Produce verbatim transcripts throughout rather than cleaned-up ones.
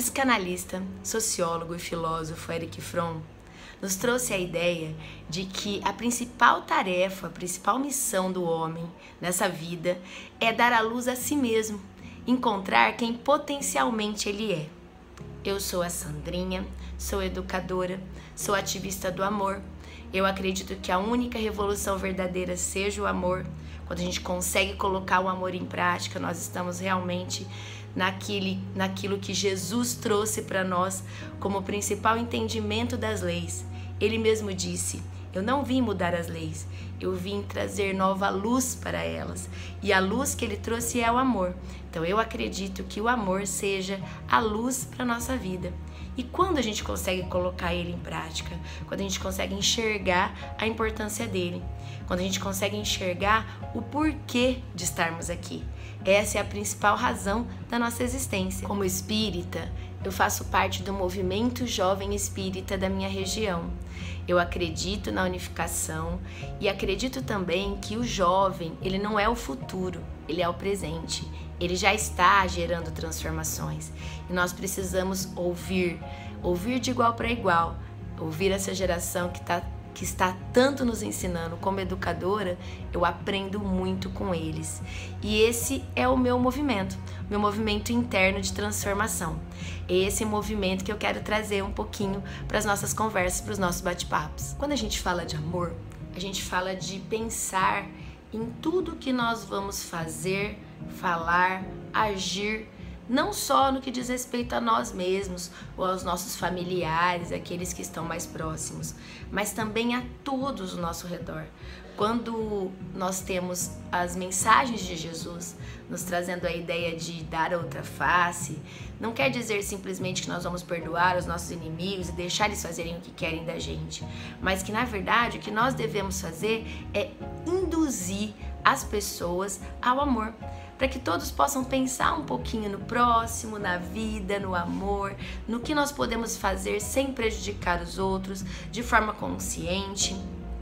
psicanalista, sociólogo e filósofo Erich Fromm nos trouxe a ideia de que a principal tarefa, a principal missão do homem nessa vida é dar à luz a si mesmo, encontrar quem potencialmente ele é. Eu sou a Sandrinha, sou educadora, sou ativista do amor. Eu acredito que a única revolução verdadeira seja o amor. Quando a gente consegue colocar o amor em prática, nós estamos realmente naquele, naquilo que Jesus trouxe para nós como principal entendimento das leis. Ele mesmo disse: eu não vim mudar as leis, eu vim trazer nova luz para elas. E a luz que ele trouxe é o amor. Então eu acredito que o amor seja a luz para a nossa vida. E quando a gente consegue colocar ele em prática, quando a gente consegue enxergar a importância dele, quando a gente consegue enxergar o porquê de estarmos aqui. Essa é a principal razão da nossa existência. Como espírita, eu faço parte do movimento jovem espírita da minha região. Eu acredito na unificação e acredito também que o jovem, ele não é o futuro, ele é o presente. Ele já está gerando transformações e nós precisamos ouvir, ouvir de igual para igual, ouvir essa geração que, tá, que está tanto nos ensinando. Como educadora, eu aprendo muito com eles e esse é o meu movimento, meu movimento interno de transformação. Esse movimento que eu quero trazer um pouquinho para as nossas conversas, para os nossos bate-papos. Quando a gente fala de amor, a gente fala de pensar em tudo que nós vamos fazer, falar, agir, não só no que diz respeito a nós mesmos ou aos nossos familiares, aqueles que estão mais próximos, mas também a todos ao nosso redor. Quando nós temos as mensagens de Jesus nos trazendo a ideia de dar a outra face, não quer dizer simplesmente que nós vamos perdoar os nossos inimigos e deixar eles fazerem o que querem da gente, mas que na verdade o que nós devemos fazer é induzir as pessoas ao amor, para que todos possam pensar um pouquinho no próximo, na vida, no amor, no que nós podemos fazer sem prejudicar os outros, de forma consciente.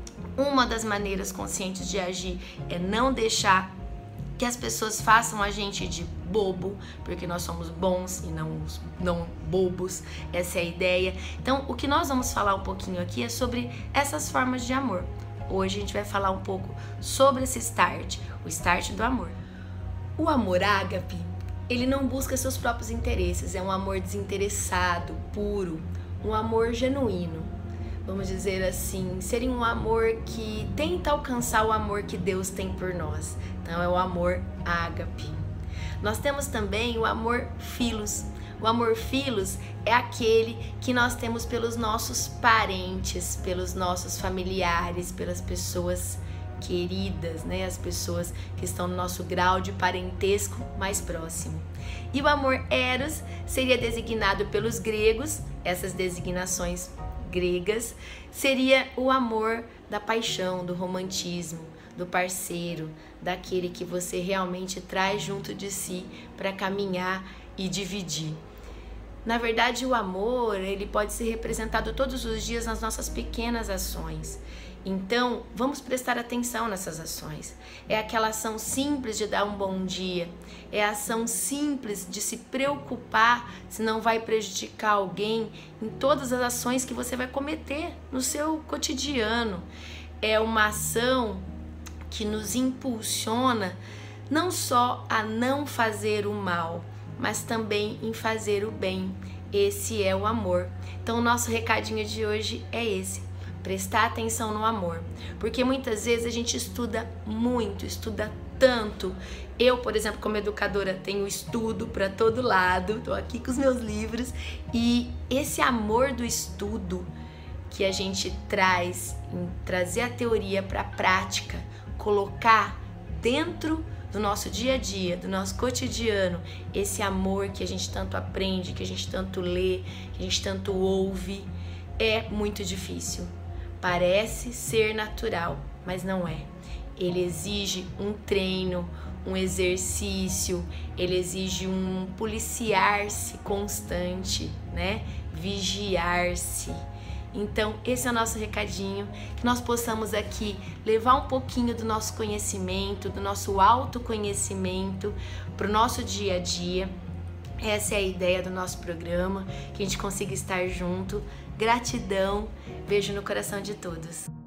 Uma das maneiras conscientes de agir é não deixar que as pessoas façam a gente de bobo, porque nós somos bons e não, não bobos, essa é a ideia. Então, o que nós vamos falar um pouquinho aqui é sobre essas formas de amor. Hoje a gente vai falar um pouco sobre esse start, o start do amor. O amor ágape, ele não busca seus próprios interesses, é um amor desinteressado, puro, um amor genuíno. Vamos dizer assim, seria um amor que tenta alcançar o amor que Deus tem por nós. Então é o amor ágape. Nós temos também o amor filos. O amor filos é aquele que nós temos pelos nossos parentes, pelos nossos familiares, pelas pessoas queridas, né? As pessoas que estão no nosso grau de parentesco mais próximo. E o amor eros seria designado pelos gregos, essas designações gregas, seria o amor da paixão, do romantismo, do parceiro, daquele que você realmente traz junto de si para caminhar e dividir. Na verdade, o amor, ele pode ser representado todos os dias nas nossas pequenas ações. Então, vamos prestar atenção nessas ações. É aquela ação simples de dar um bom dia, é a ação simples de se preocupar se não vai prejudicar alguém em todas as ações que você vai cometer no seu cotidiano. É uma ação que nos impulsiona não só a não fazer o mal, mas também em fazer o bem. Esse é o amor. Então, o nosso recadinho de hoje é esse. Prestar atenção no amor, porque muitas vezes a gente estuda muito, estuda tanto. Eu, por exemplo, como educadora, tenho estudo para todo lado, tô aqui com os meus livros, e esse amor do estudo que a gente traz, em trazer a teoria para a prática, colocar dentro do nosso dia a dia, do nosso cotidiano, esse amor que a gente tanto aprende, que a gente tanto lê, que a gente tanto ouve, é muito difícil. Parece ser natural, mas não é. Ele exige um treino, um exercício, ele exige um policiar-se constante, né? Vigiar-se. Então, esse é o nosso recadinho, que nós possamos aqui levar um pouquinho do nosso conhecimento, do nosso autoconhecimento para o nosso dia a dia. Essa é a ideia do nosso programa, que a gente consiga estar junto. Gratidão, beijo no coração de todos.